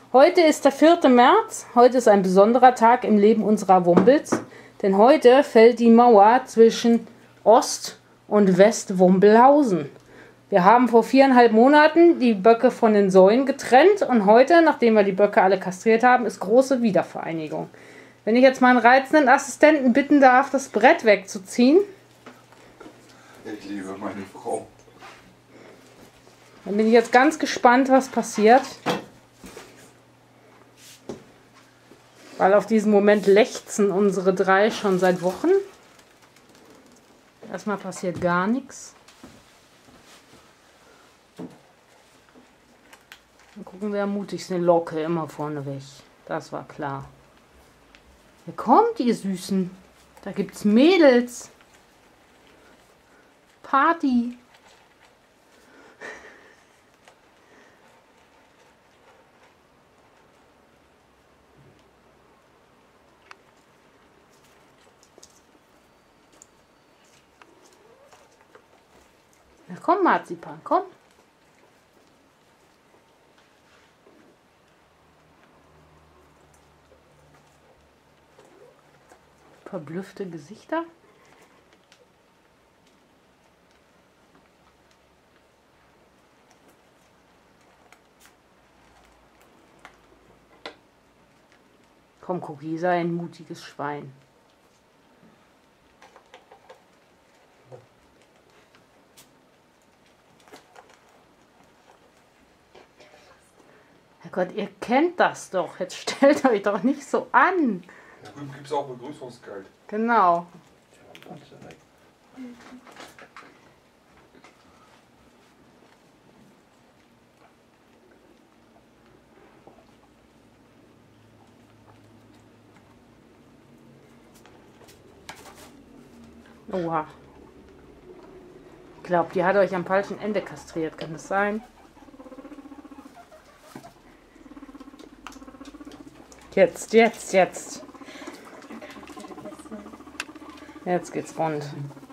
Heute ist der 4. März. Heute ist ein besonderer Tag im Leben unserer Wumbels. Denn heute fällt die Mauer zwischen Ost- und West-Wumbelhausen. Wir haben vor 4,5 Monaten die Böcke von den Säuen getrennt. Und heute, nachdem wir die Böcke alle kastriert haben, ist große Wiedervereinigung. Wenn ich jetzt meinen reizenden Assistenten bitten darf, das Brett wegzuziehen. Ich liebe meine Frau. Dann bin ich jetzt ganz gespannt, was passiert. Weil auf diesen Moment lechzen unsere drei schon seit Wochen. Erstmal passiert gar nichts. Dann gucken, wer mutig ist. Eine Locke immer vorne weg. Das war klar. Wer kommt, ihr Süßen? Da gibt's Mädels. Party. Na komm, Marzipan, komm. Verblüffte Gesichter. Komm, Cookie, sei ein mutiges Schwein. Herrgott, ihr kennt das doch. Jetzt stellt euch doch nicht so an. Da drüben gibt es auch Begrüßungsgeld. Genau. Oha. Ich glaube, die hat euch am falschen Ende kastriert. Kann das sein? Jetzt. Jetzt geht's rund.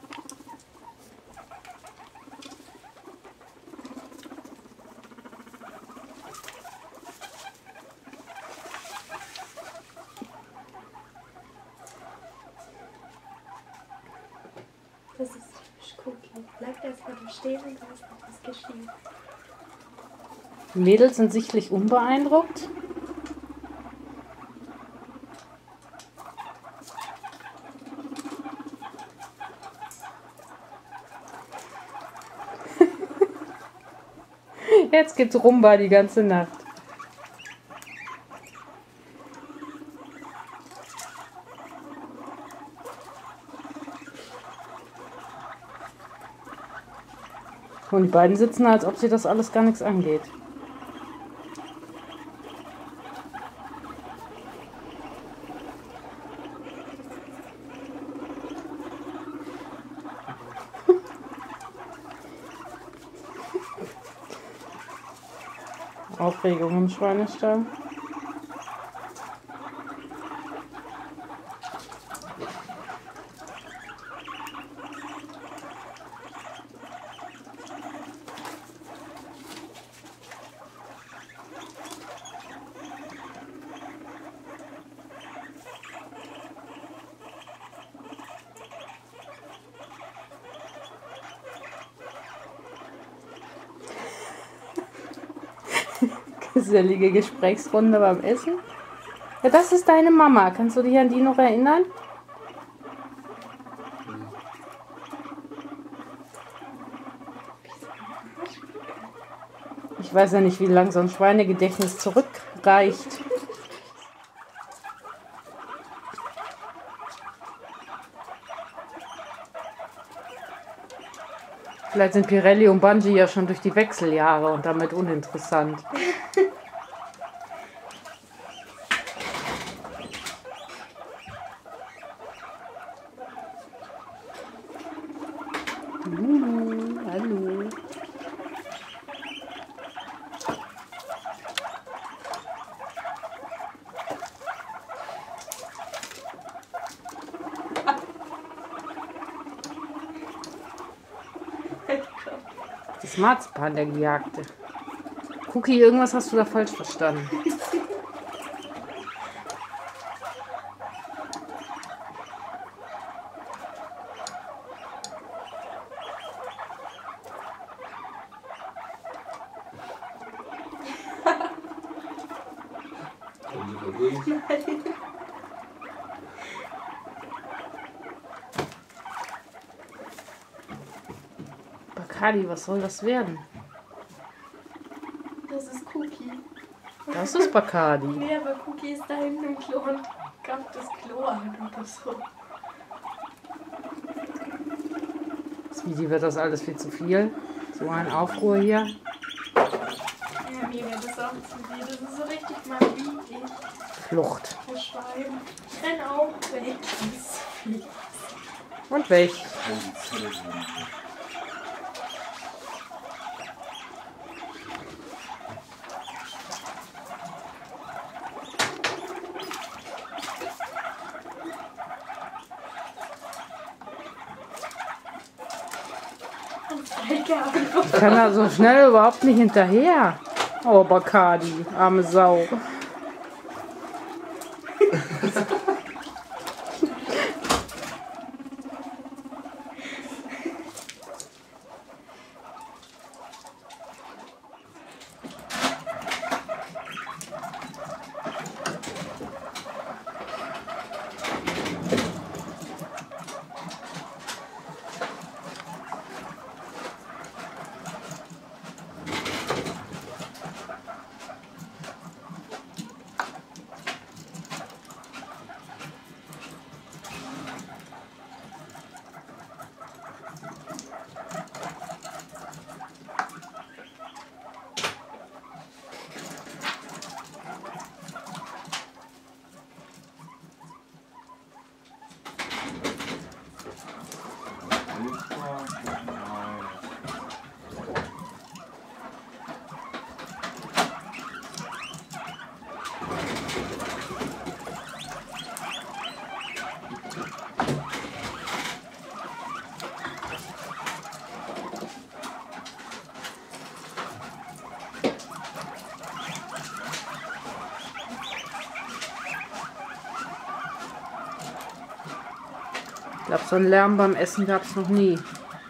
Das ist typisch Cookie. Bleibt erstmal da stehen und weiß nicht, was geschieht. Die Mädels sind sichtlich unbeeindruckt. Jetzt geht's Rumba die ganze Nacht. Und die beiden sitzen, als ob sie das alles gar nichts angeht. Aufregung im Schweinestall. Gesellige Gesprächsrunde beim Essen. Ja, das ist deine Mama. Kannst du dich an die noch erinnern? Ich weiß ja nicht, wie lang so ein Schweinegedächtnis zurückreicht. Vielleicht sind Pirelli und Bungie ja schon durch die Wechseljahre und damit uninteressant. Hallo. Das Marzipan, der Gejagte. Cookie, irgendwas hast du da falsch verstanden. Bacardi, was soll das werden? Das ist Cookie. Das ist Bacardi. Nee, aber Cookie ist da hinten im Klo und gab das Klo an oder so. Sweetie, wird das alles viel zu viel? So ein Aufruhr hier. Ja, mir wäre das auch zu viel. Das ist so richtig mal wie ich. Flucht. Der Schwein. Ich renn auch weg. Das ist so viel. Und weg. Ich kann da so schnell überhaupt nicht hinterher. Oh, Bacardi, arme Sau. Ich glaube, so einen Lärm beim Essen gab es noch nie.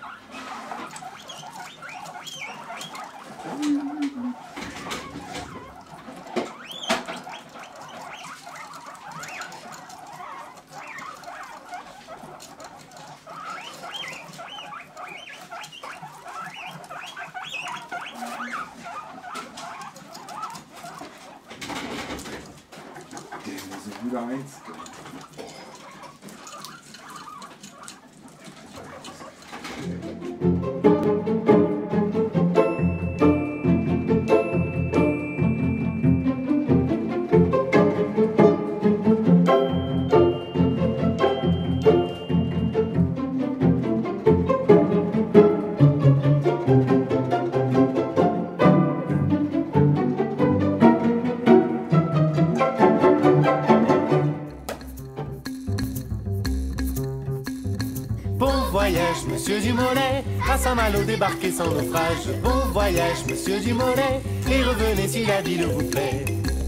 Das ist wieder eins. Bon voyage, monsieur Dumollet, à Saint-Malo débarquez sans naufrage. Bon voyage, monsieur Dumollet, et revenez si la ville vous plaît.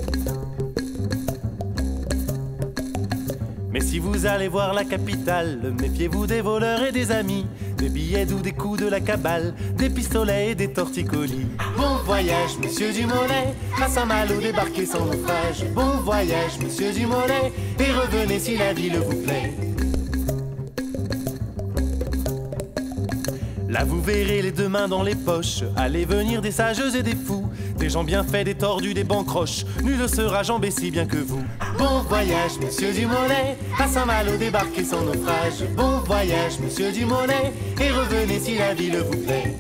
Mais si vous allez voir la capitale, méfiez-vous des voleurs et des amis, des billets ou des coups de la cabale, des pistolets et des torticolis. Bon voyage, monsieur Dumollet, à Saint-Malo débarquez sans naufrage. Bon voyage, monsieur Dumollet, et revenez si la ville vous plaît. Là vous verrez les deux mains dans les poches, aller venir des sages et des fous, des gens bien faits, des tordus, des bancroches, nul ne sera jambé si bien que vous. Bon voyage, monsieur Dumollet, à Saint-Malo débarquez sans naufrage. Bon voyage, monsieur Dumollet, et revenez si la ville vous plaît.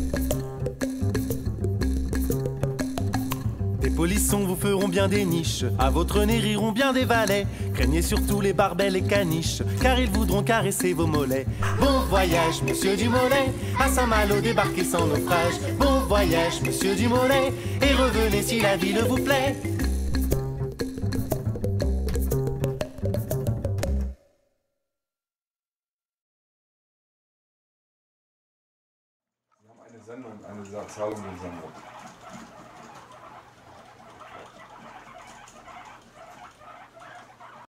Des polissons vous feront bien des niches, à votre nez riront bien des valets. Craignez surtout les barbelles et caniches, car ils voudront caresser vos mollets. Bon voyage, monsieur Dumollet, à Saint-Malo débarquez sans naufrage. Bon voyage, monsieur Dumollet, et revenez si la ville vous plaît. Wir haben eine Sendung, eine Zahlung gesammelt.